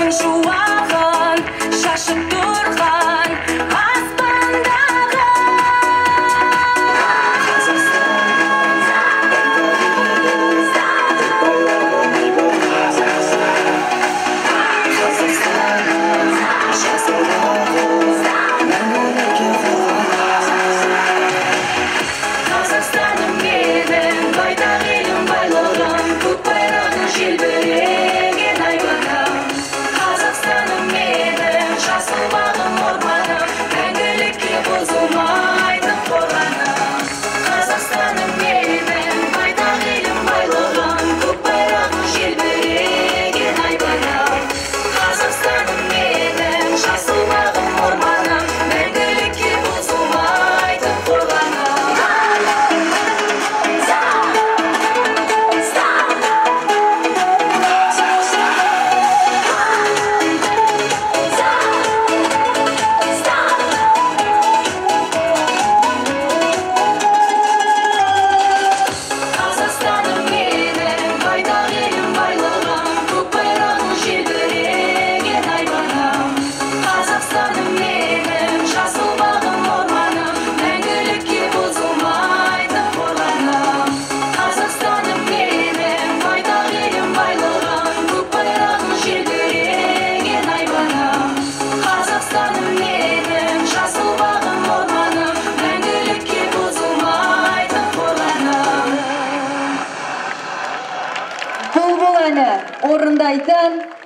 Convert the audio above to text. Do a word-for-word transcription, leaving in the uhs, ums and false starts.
күн шуағын шашып тұрған аспандағы Қазақстаным менің байтақ елім байлығым, көк байрағың желбіреген айбыным. Қазақстаным менің жасыл бағым орманым, мәңгілікке бұзылмайтын қорғаным. Қазақстаным менің байтақ елім байлығым, көк байрағың желбіреген айбыным. Қазақстаным менің жасыл бағым орманым, мәңгілікке бұзылмайтын қорғаным. Бұл бұл әні орындайтын